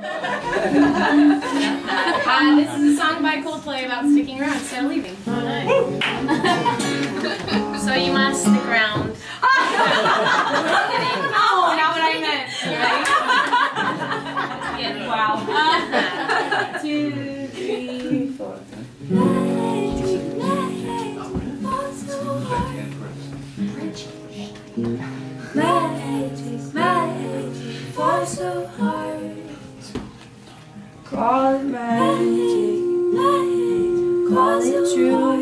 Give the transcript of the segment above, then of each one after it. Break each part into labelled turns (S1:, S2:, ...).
S1: This is a song by Coldplay about sticking around instead of leaving.
S2: Oh, nice.
S1: So you must stick around. Oh, not what I meant. You ready? Wow. 2, 3, 4.
S3: Magic, fall so hard. Call it magic, call it true.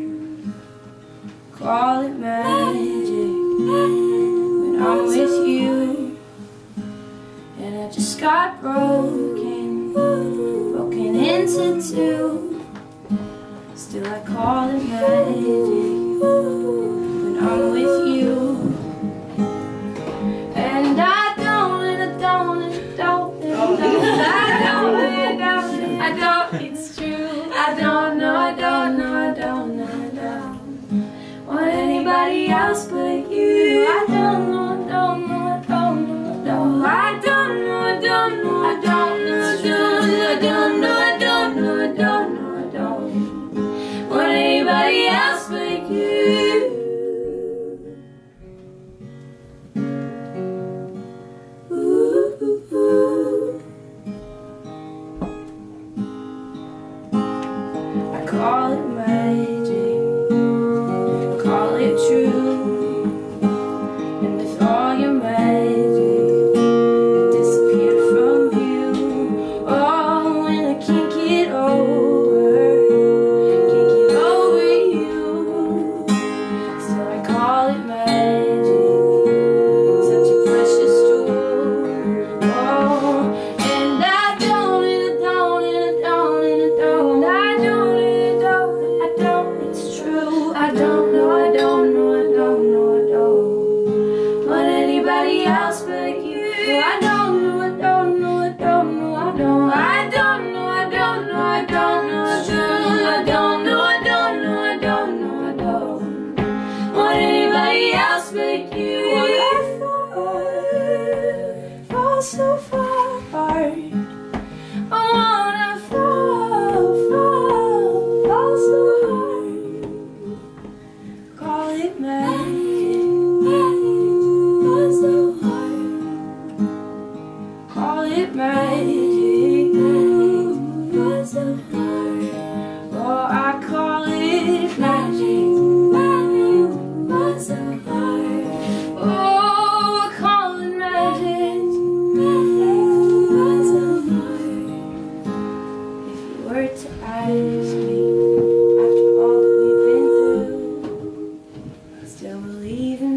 S3: Call it magic when I'm with you. And I just got broken into two. Still I call it magic when I'm with you. And I don't, it's true. I don't know want anybody else but you. I don't know want anybody else but you. I call it magic, call it true. And with all your magic, I disappear from view. Oh, and I can't get over you. Still I call it magic, such a precious jewel. Oh, and I don't, it's true. I don't know want anybody else but you. I don't know want anybody else but you. I fall so far. I wanna fall so hard. Call it magic, fall so hard. Call it magic, fall so hard. Oh, I call it magic, fall so hard. Oh, I call it magic, fall so hard. If you were to ask me, after all that we've been through, still believe in